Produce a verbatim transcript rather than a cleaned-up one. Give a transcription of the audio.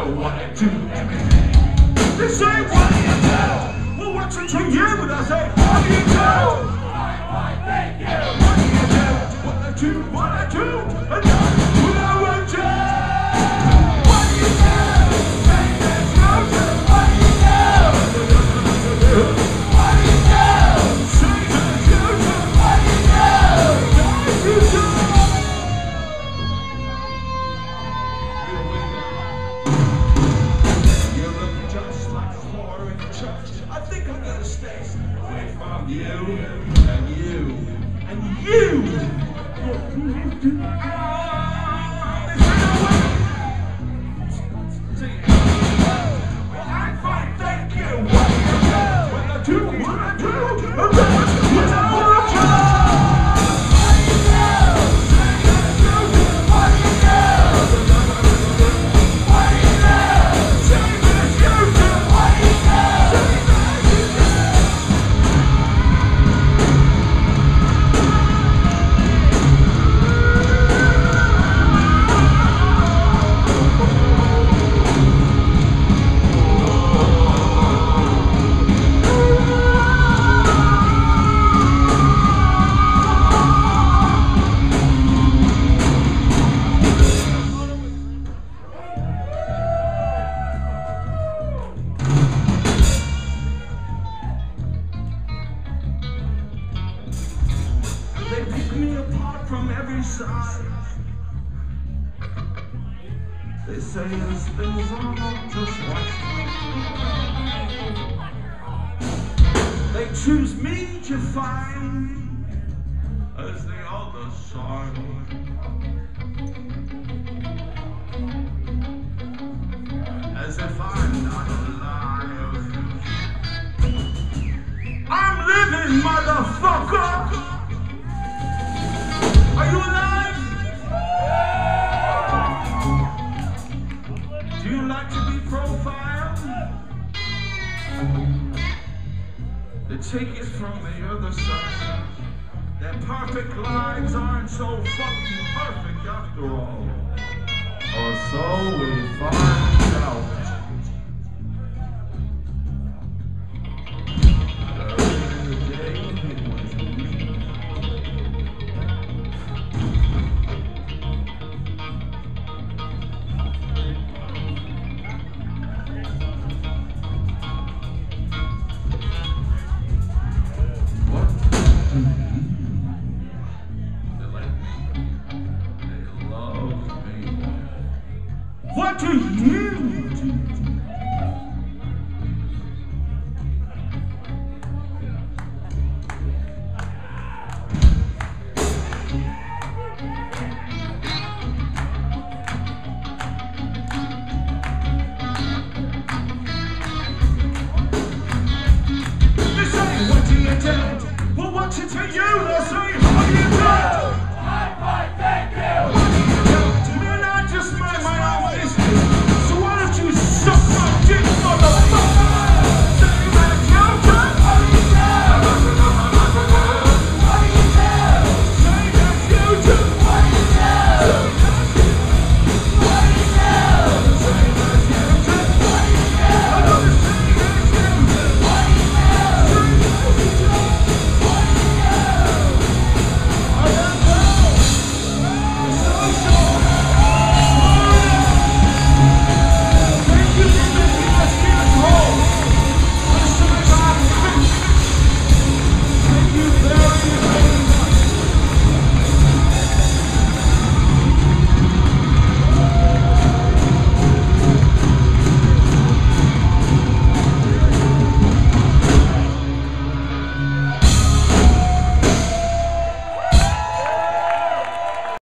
wanna do everything. They say, what do you do? Well, what's it to you? And I say, what do you do? Why, why, thank you. What do you do? What I do, what I do, and that's what I will do. What do you do? Say there's no do. What do you do? What do you do? Say there's no do. What do you do? What do you do? I think I'm gonna stay away from you and you and you. Well, I'm fine, thank you. What do you do? What I do, what I do, and that's what I will do. What do you do? Say that you do. What do you do? What do you do? Say that you do. What do you do? They pick me apart from every side. They say this things are not just right. They choose me to find as the other side. As if I'm not alive. I'm living, motherfucker! Are you alive? Do you like to be profiled? They take it from the other side. Their perfect lives aren't so fucking perfect after all. Or so we find out. What do you